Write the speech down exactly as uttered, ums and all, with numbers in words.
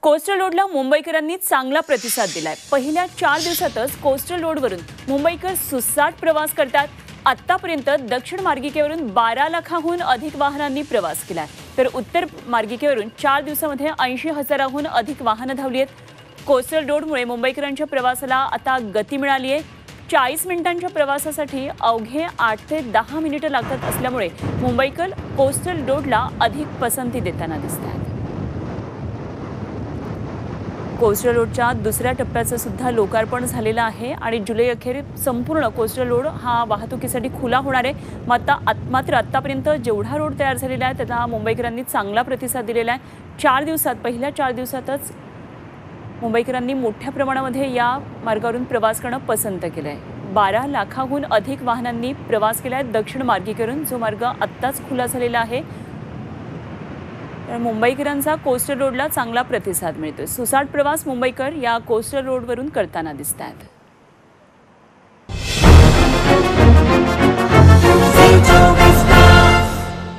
Coastal रोडला मुंबईकरांनी चांगला प्रतिसाद दिलाय। पहिल्या चार दिवसातच कोस्टल रोडवरून मुंबईकर सुसाट प्रवास करतात। आतापर्यंत दक्षिण मार्गिकेवरून बारा लाखाहून अधिक वाहनांनी प्रवास केलाय, तर उत्तर मार्गिकेवरून चार दिवसांमध्ये ऐंशी हजाराहून अधिक वाहनं धावली आहेत। कोस्टल रोडमुळे मुंबईकरांच्या प्रवासाला आता गती मिळाली आहे। चाळीस मिनिटांच्या प्रवासासाठी अवघे आठ ते दहा मिनिटं लागत असल्यामुळे मुंबईकर कोस्टल रोडला अधिक पसंती देताना दिसतात। कोस्टल रोडच्या दुसऱ्या टप्प्याचं सुद्धा लोकार्पण झालेलं आहे आणि जुलै अखेर संपूर्ण कोस्टल रोड हा वाहतुकीसाठी खुला होणार आहे। मात्र मात्र आतापर्यंत जेवढा रोड तयार झालेला आहे त्याला मुंबईकरांनी चांगला प्रतिसाद दिलेला आहे। चार दिवसात पहिल्या चार दिवसातच मुंबईकरांनी मोठ्या प्रमाणामध्ये या मार्गावरून प्रवास करणं पसंत केलं आहे। बारा लाखाहून अधिक वाहनांनी प्रवास केला आहे दक्षिण मार्गिकेवरून, जो मार्ग आत्ताच खुला झालेला आहे। मुंबईकरांचा कोस्टल रोडला चांगला प्रतिसाद मिळतोय। सुसाट प्रवास मुंबईकर या कोस्टल रोडवरून करताना दिसतात।